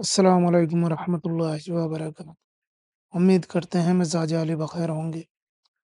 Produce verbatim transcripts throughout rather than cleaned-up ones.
السلام علیکم ورحمۃ اللہ وبرکاتہ۔ امید کرتے ہیں مزاج علی بخیر ہوں گے۔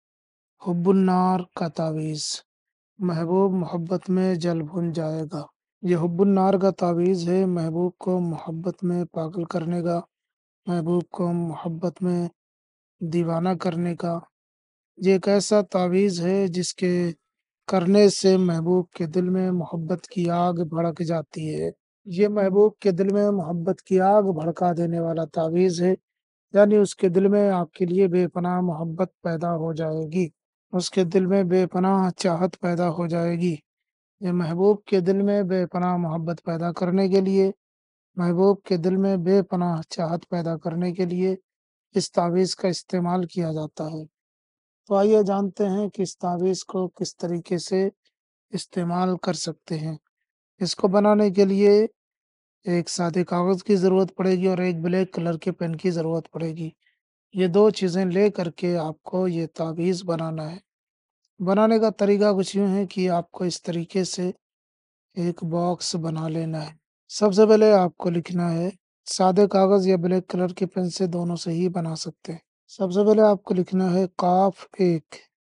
حب النار کا تعویذ، محبوب محبت میں جل بھن جائے گا۔ یہ حب النار کا تعویذ ہے، محبوب کو محبت میں پاگل کرنے کا، محبوب کو محبت میں دیوانہ کرنے کا۔ یہ ایک ایسا تعویذ ہے جس کے کرنے سے محبوب کے دل میں محبت کی آگ بھڑک جاتی ہے۔ یہ محبوب کے دل میں محبت کی آگ بھڑکا دینے والا تعویذ ہے، یعنی اس کے دل میں آپ کے لیے بے پناہ محبت پیدا ہو جائے گی، اس کے دل میں بے پناہ چاہت پیدا ہو جائے گی۔ یہ محبوب کے دل میں بے پناہ محبت پیدا کرنے کے لیے، محبوب کے دل میں بے پناہ چاہت پیدا کرنے کے لیے اس تعویذ کا استعمال کیا جاتا ہے۔ تو آئیے جانتے ہیں کہ اس تعویذ کو کس طریقے سے استعمال کر سکتے ہیں۔ اس کو بنانے کے لیے ایک سادے کاغذ کی ضرورت پڑے گی اور ایک بلیک کلر کے پین کی ضرورت پڑے گی۔ یہ دو چیزیں لے کر کے آپ کو یہ تعویذ بنانا ہے۔ بنانے کا طریقہ کچھ یوں ہے کہ آپ کو اس طریقے سے ایک باکس بنا لینا ہے۔ سب سے پہلے آپ کو لکھنا ہے، سادے کاغذ یا بلیک کلر کے پین سے دونوں سے ہی بنا سکتے ہیں۔ سب سے پہلے آپ کو لکھنا ہے قاف ایک،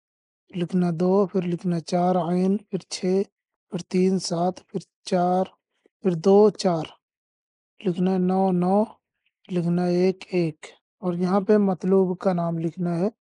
لکھنا دو، پھر لکھنا چار، عین، پھر چھ، پھر تین سات، پھر چار، پھر دو چار، لکھنا ہے نو نو، لکھنا ہے ایک ایک، اور یہاں پہ مطلوب کا نام لکھنا ہے،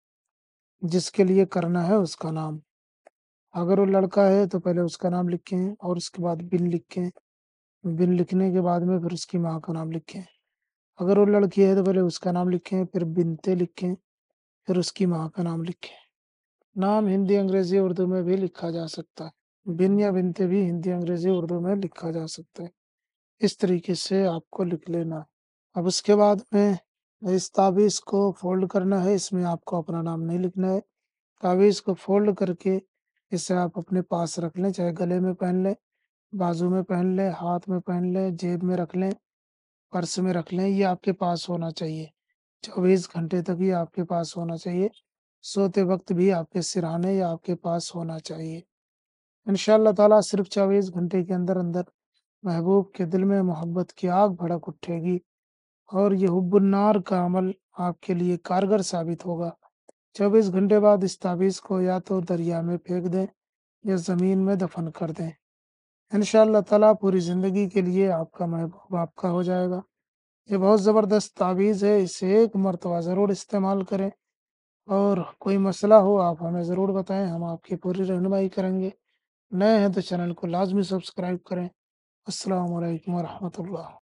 جس کے لیے کرنا ہے اس کا نام۔ اگر وہ لڑکا ہے تو پہلے اس کا نام لکھیں اور اس کے بعد بن لکھیں، بن لکھنے کے بعد میں پھر اس کی ماں کا نام لکھیں۔ اگر وہ لڑکی ہے تو پہلے اس کا نام لکھیں، پھر بنتے لکھیں، پھر اس کی ماں کا نام لکھیں۔ نام ہندی انگریزی اردو میں بھی لکھا جا سکتا ہے، بن یا بنتے بھی ہندی انگریزی اردو میں لکھا جا سکتا ہے۔ اس طریقے سے آپ کو لکھ لینا۔ اب اس کے بعد میں اس تعویذ کو فولڈ کرنا ہے، اس میں آپ کو اپنا نام نہیں لکھنا ہے۔ تعویذ کو فولڈ کر کے اسے آپ اپنے پاس رکھ لیں، چاہے گلے میں پہن لیں، بازو میں پہن لیں، ہاتھ میں پہن لیں، جیب میں رکھ لیں، پرس میں رکھ لیں۔ یہ آپ کے پاس ہونا چاہیے، چوبیس گھنٹے تک یہ آپ کے پاس ہونا چاہیے، سوتے وقت بھی آپ کے سرہانے یا آپ کے پاس ہونا چاہیے۔ انشاءاللہ تعالیٰ صرف چوبیس گھنٹے کے اندر اندر محبوب کے دل میں محبت کی آگ بھڑک اٹھے گی، اور یہ حب النار کا عمل آپ کے لیے کارگر ثابت ہوگا۔ چوبیس گھنٹے بعد اس تعویذ کو یا تو دریا میں پھینک دیں یا زمین میں دفن کر دیں۔ انشاءاللہ تعالیٰ پوری زندگی کے لیے آپ کا محبوب آپ کا ہو جائے گا۔ یہ بہت زبردست تعویذ ہے، اسے ایک مرتبہ ضرور استعمال کریں، اور کوئی مسئلہ ہو آپ ہمیں ضرور بتائیں، ہم آپ کی پوری رہنمائی کریں گے۔ نئے ہیں تو چینل کو لازمی سبسکرائب کریں۔ السلام علیکم ورحمۃ اللہ۔